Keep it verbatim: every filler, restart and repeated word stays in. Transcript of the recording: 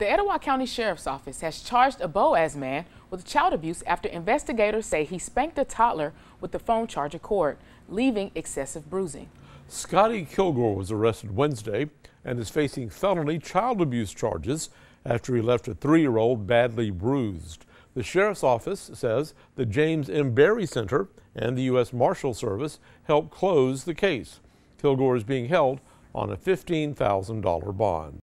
The Etowah County Sheriff's Office has charged a Boaz man with child abuse after investigators say he spanked a toddler with the phone charger cord, leaving excessive bruising. Scotty Kilgore was arrested Wednesday and is facing felony child abuse charges after he left a three-year-old badly bruised. The Sheriff's Office says the James M. Berry Center and the U S Marshal Service helped close the case. Kilgore is being held on a fifteen thousand dollar bond.